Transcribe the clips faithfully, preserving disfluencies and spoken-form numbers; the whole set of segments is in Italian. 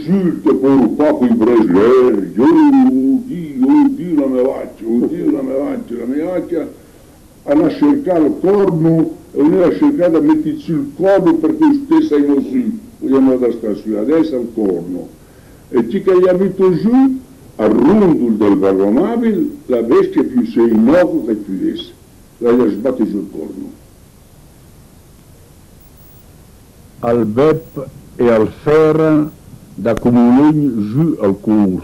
insulte per un poco in brasiliano, oddio, oddio la mia faccia, oddio la mia faccia, la mia faccia, hanno cercato il corno e noi ha cercato di metterci il corno perché stessa in così, vogliamo da stasera, adesso il corno. E ci che gli ha messo giù, al rondo del vagonabile, la bestia più sei in oco che chiudesse, la gli ha sbattuto sul corno. Al Bepp e al Ferra da comulegno giù al Curt.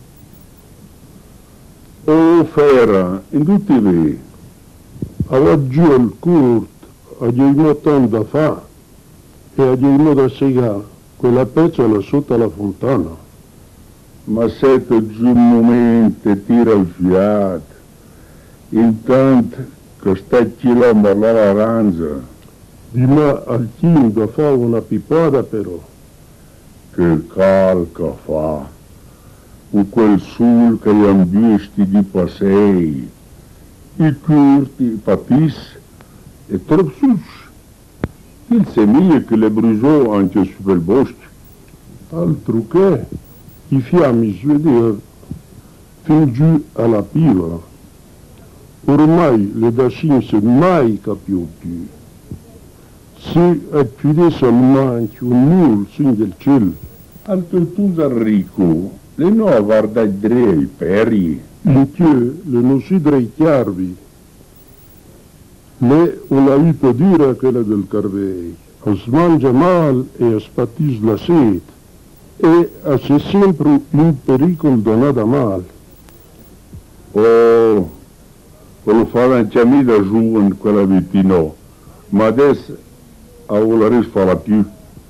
Oh Ferra, in tutti ve, aveva giù al Curt, abbiamo tanto da fare e abbiamo da segare quella pezza là sotto la fontana. Ma siete giù un momento e tira il fiato, intanto che sta chilando l'aranza. Di là al chino da fare una pipata però. Che calca fa, con quel sul che gli han visti di passei, i curti, i papis, e troppo sus. Il semiglia che le bruciò anche su quel bosco. Altro che, i fiammi si vedevano fin giù alla piva. Ormai le dacinse mai capivo più. Se chiudesse al mancio un muro sin del cielo. Altro tu Enrico, le no a guardare i peri. In che le non si dreichiarvi. Le una vita dura quella del Carvei. Si mangia male e spatis la sete. E c'è sempre un pericolo da nada male. Oh, lo fa anche a me da giù in quella vitino, ma adesso a volere farla più.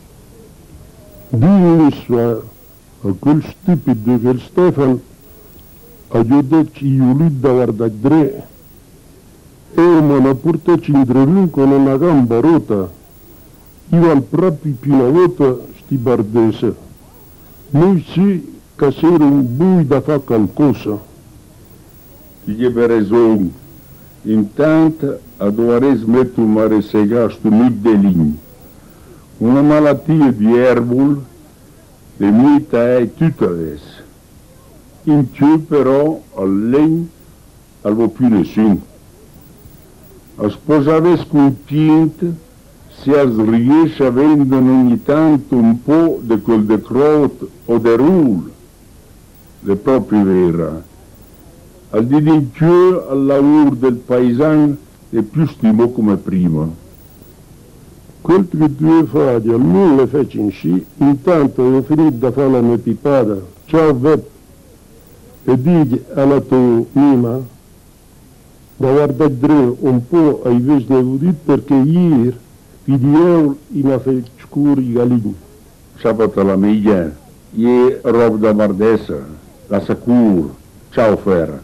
Disse a quel stupido che Stefano ha detto che io lì da guardare e mi ha portato in drelun con una gamba rotta. Io al proprio più una volta sti bardese. Noi sì che c'era un bui da fare qualcosa. Gli per ragione, intanto a dover smettere un mare segasto nudo di ligno. Una malattia di erbol, le mita è tutta adesso. In più però al legno non va più nessuno. A sposare scontinto si riesce a vendere ogni tanto un po' di quel de crot o de rul, le proprie vera. Al di in più al lavoro del paesano è più stimo come prima. Quel che due fare al nulla fece in sci, intanto ho finito da fare la mia pipata. Ciao Vep, e digli alla tua mima da guardare un po' ai vesni uditi perché ieri vi dicevo in una scuri galini. Sabato la miglia, ieri roba da mardessa, la sacur, ciao Ferra.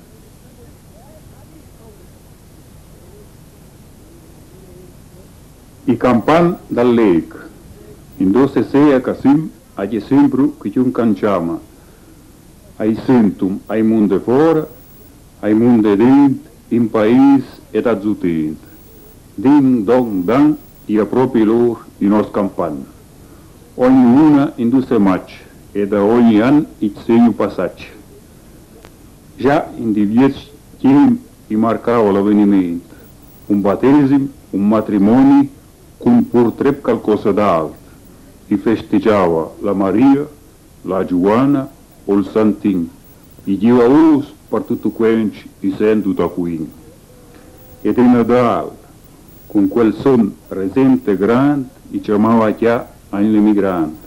I campan dal lake, in dove sei a casim, agli sempre che un canciama, ai sentum, ai monde fora, ai monde dent, in paese ed azzutent, din dong dan, i a propri loro di nostra campagna. Ognuna in due match e da ogni anno il segno passaggio. Già in diversi tempi marcava l'avvenimento, un battesimo, un matrimonio, con purtroppo qualcosa d'altro. Si festeggiava la Maria, la Giovanna o il Santin. I diceva per tutto quanto i sento da qui. Ed in Nadal, con quel son resente grande, i chiamava chià all'emigrante.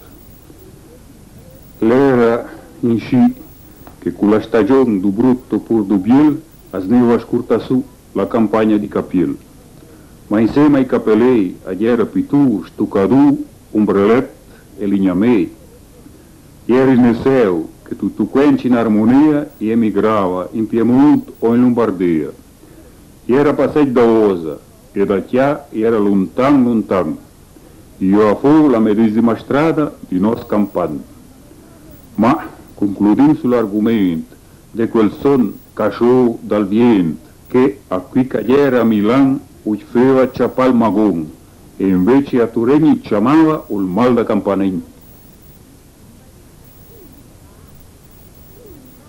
L'era in sci che con la stagione du brutto pur du biel asneva scurta su la campagna di Capil. Ma insieme ai capelei era pitù, stucadù, ombrellet e lignamei. Ieri nel seu che tutto quanto in armonia emigrava in Piemonte o in Lombardia. Era passato da Osa e da chià era lontano lontano. Io a fuoco la medesima strada di nostra campagna. Ma concludendo sull'argomento di quel son cachò dal vento che a qui cagliera a Milano faceva ciapal magon e invece a Turini chiamava il mal da campanino.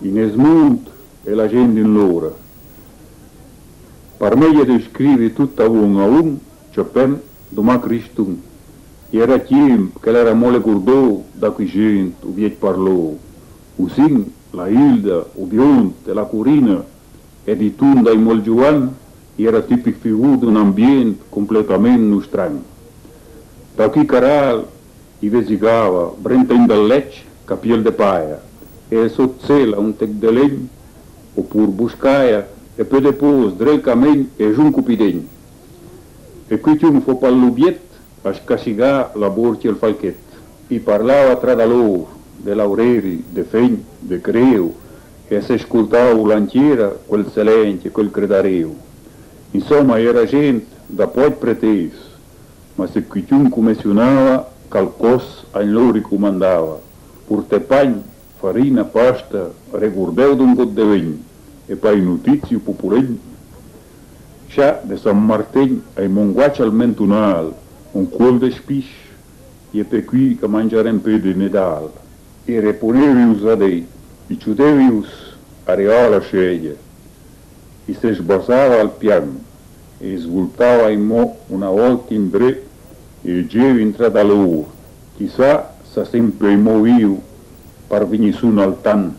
in esmunt e la gente in loro. Per meglio di scrivere tutta un a un, c'è pen domà Cristo. Era tempo che era mole cordò da cui gente ubiet parlò. Usin, la Hilda, o Biont e la Curina, e di Tunda e Molgiuan, era tipic figur di un ambiente completamente strano. Da qui caral, i vesigava, brenta in dall'ecce, capiel de paia, e sozzela un tec de legno, oppure buscaia, e poi depus drecamente e giun cupidegno. E qui tu un fo pallubiet, a scasigar la borcia e il falchet. I parlava tra da loro, de laureri, de fegn, de creu, e si ascoltava l'antiera, quel silenzio, quel credareu. Insomma, era gente da poi preteso, ma se qui tu commissionava, calcos a loro ricomandava, purte pagn, farina, pasta, regurdeu d'un got de vegn, e poi notizie popolegn. Scià de San Martin ai monguaci al mentunal, un cuol de spis, e per qui che mangiare pe de Nedal, e reponevius a dei, i ciudevius arrivava la sceglia, e se sbasava al piano, e svoltava in mo una volta in bre, e gevi intra da loro, chissà sa sempre in mo io, per venire su al tan.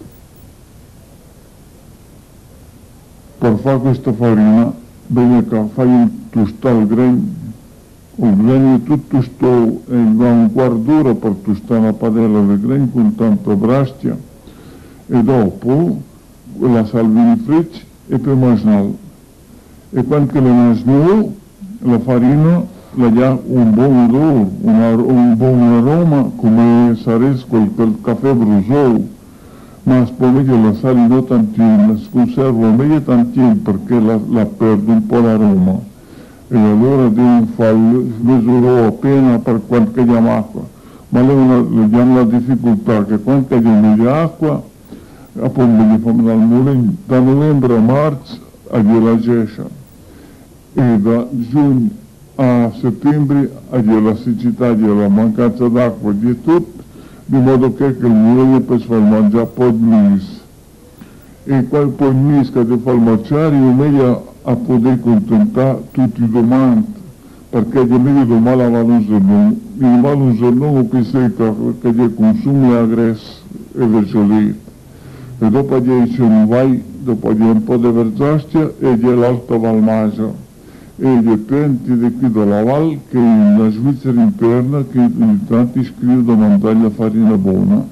Per fare questa farina, bene che fai un tostare il grano, il grano tutto sto e va un quarto d'ora per tostare una padella di grano con tanta brastia, e dopo la salvi in freccia e poi mangiare. E quando la mangiano, la farina la dà un buon odore, un, un buon aroma, come sarebbe quel, quel caffè brusò. Ma spomeglia la sali non tantino, la conservo meglio tantino perché la, la perde un po' l'aroma. E allora devo fare, misurò appena per quanto che diamo acqua. Ma lei diamo la difficoltà che quando che diamo acqua, appunto gli fanno dal mulino, da novembre a marzo a la gescia. E da giugno a settembre a la siccità, la mancanza d'acqua, di tutto. Di modo che il mulino per far mangiare poi di mis. E quando poi misca di far mangiare, io meglio a poter contentare tutti i domandi, perché di meglio domani la vanno usando, il male usando che secca, perché di consumi la grasso e le gelate. E dopo di c'è un vai, dopo di un po' di verzastia e di l'alto valmaggio. E dipende di qui dalla Val che la Svizzera interna che in tanti scrivono da mandare la farina buona.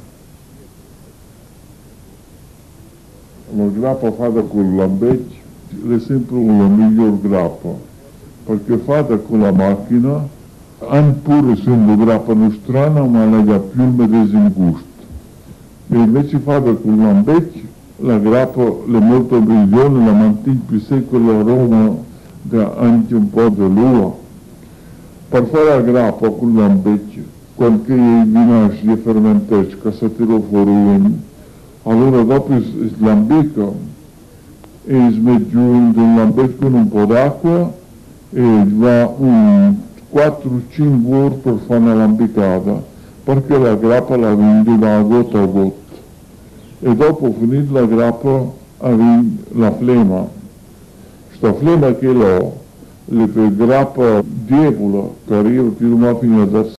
La grappa fatta con l'ambeccio è sempre la miglior grappa, perché fatta con la macchina, anche pur essendo grappa nostrana, ma la dà più il medesimo gusto. E invece fatta con l'ambeccio, la grappa è molto brillante, la mantiene più secca l'aroma da anche un po' di lua. Per fare la grappa con l'ambeccio, quando i vinaggi e fermentati che si tirano fuori, allora dopo slambica e si mette giù nell'ambeccio con un po' d'acqua e va un quattro cinque ore per fare una lambicata, perché la grappa la vende da gota a gota. E dopo finita la grappa avviene la flema. La flema che l'ho, le per grappa debole, che arriva più o meno fino a